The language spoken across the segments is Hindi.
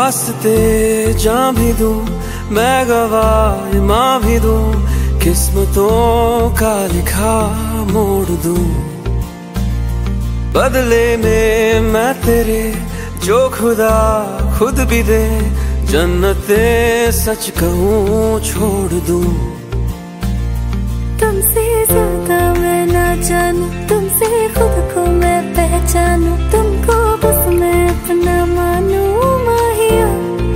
वास्ते जान भी दूं, मैं गवाह माँ भी दूं, किस्मतों का लिखा मोड़ दूं। बदले में मैं तेरे जो खुदा खुद भी दे, जन्नते सच कहूँ छोड़ दूं। तुमसे ज्यादा मैं ना जानूं, तुमसे खुद को मैं पहचानूं, तुमको बस मैं अपना मानूं माहिया।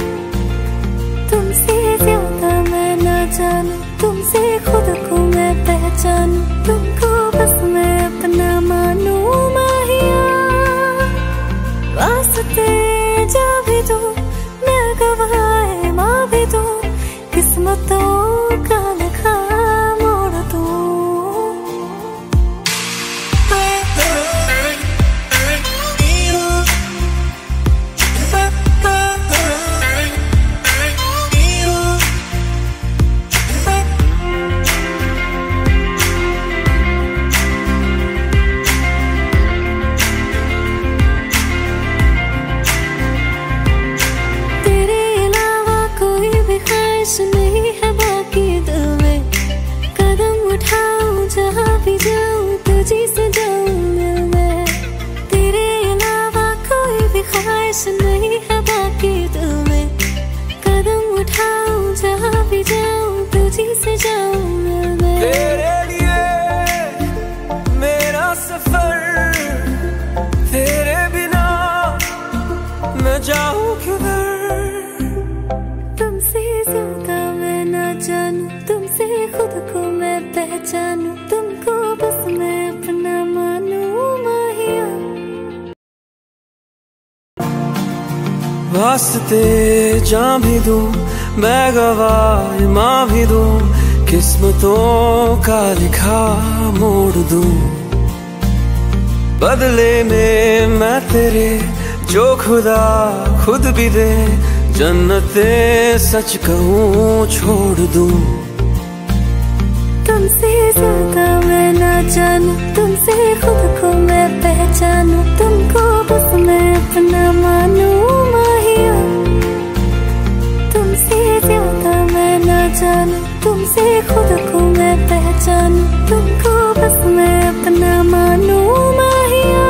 तुमसे ज्यादा मैं ना जानूं, तुमसे खुद को मैं पहचानूं, तुमको बस मैं अपना मानूं माहिया। वास्ते जा भी दूं, मैं गवाह माँ भी दूं, किस्मतों का लिखा मोड़ दूं। नहीं है बाकी दिल में, कदम उठाऊं जहाँ भी जाऊं, तुझी से जाऊं मिल मैं। तेरे अलावा कोई भी ख्वाहिश नहीं है बाकी दिल में, कदम उठाऊं जहाँ भी जाऊं, तुझी से जाऊं मिल मैं। तेरे लिए मेरा सफर, तेरे बिना मैं जाऊं किधर। तुमसे ज्यादा मैं ना जानूं, तुमसे खुद को मैं पहचानूं, तुमको बस मैं अपना मानूं माहिया। वास्ते जान भी दूं, मैं गवाह माँ भी दूं, किस्मतों का लिखा मोड़ दूं। बदले में मैं तेरे जो खुदा खुद भी दे, जन्नते सच कहूँ छोड़ दूं। तुमसे ज्यादा मैं ना जानूं, तुमसे खुद को मैं पहचानूं, तुमको बस मैं अपना मानूं माहिया। तुमसे ज्यादा मैं ना जानूं, तुमसे खुद को मैं पहचानूं, तुमको बस मैं अपना मानूं माहिया।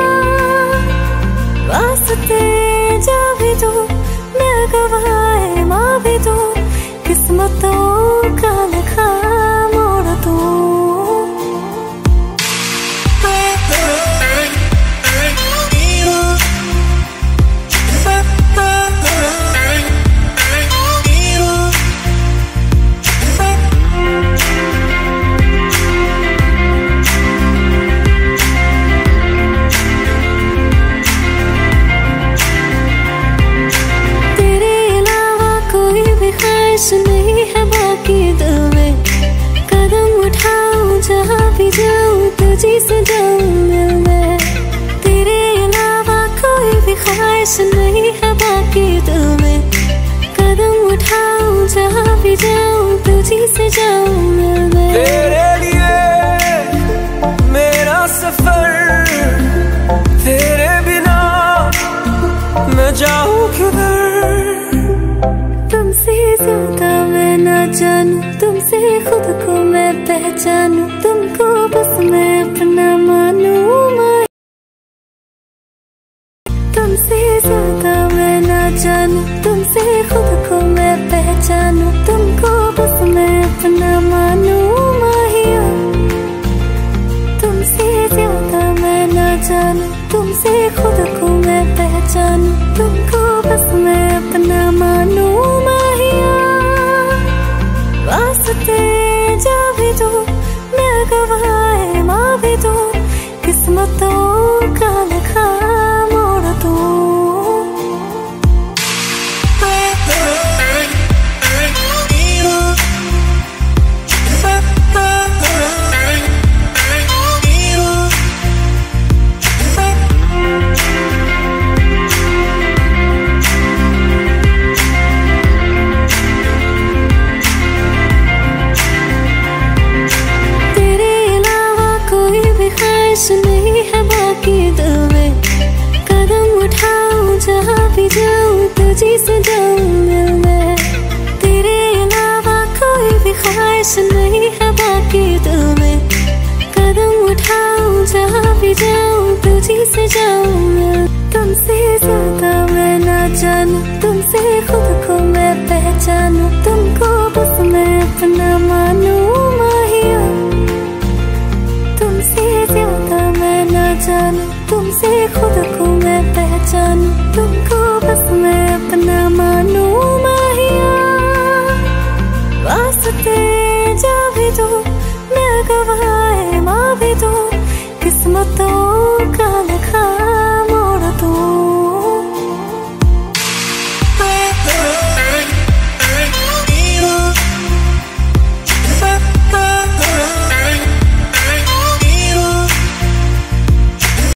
वास्ते जा भी दूं, मैं गवाह माँ भी दूं, किस्मतों का लिखा मोड़ दूं। नहीं है बाकी दिल में, कदम उठाऊं जहाँ भी जाऊं, तुझी से जाऊं मिल मैं। तेरे अलावा कोई भी ख्वाहिश नहीं है बाकी दिल में, कदम उठाऊं जहाँ भी जाऊं, तुझी से जाऊं मिल मैं। तेरे लिए मेरा सफर, तेरे बिना मैं जाऊं किधर। तुमसे ज्यादा मैं ना जानूं, तुमसे खुद को मैं पहचानूं, तुमको बस मैं अपना मानूं माहिया। तुमसे ज्यादा मैं ना जानूं, तुमसे खुद को मैं पहचानूं, तुमको बस मैं अपना मानूं माहिया। तुमसे ज्यादा मैं ना जानूं, तुमसे खुद को मैं पहचानूं, तुमको बस मैं अपना मानूं माहिया। वास्ते जा भी दूं, मैं गवाह माँ भी दूं, किस्मतों का लिखा मोड़ दूं। नहीं है बाकी दिल में, कदम उठाऊं जहाँ भी जाऊं, तुझी से जाऊं भी ख्वाहिश नहीं है बाकी दिल में। कदम उठाऊं जहाँ भी जाऊं तुझी से जाऊं मैं। तुमसे ज्यादा मैं ना जानूं, तुमसे खुद को मैं पहचानूं, तुमको बस मैं अपना मानूं माहिया। तुमसे ज्यादा मैं ना जानूं, तुमसे खुद को मैं पहचानूं, तुमको बस मैं अपना मानूं माहिया। वास्ते जा भी दूं मैं गवाए माँ भी दूं, किस्मतों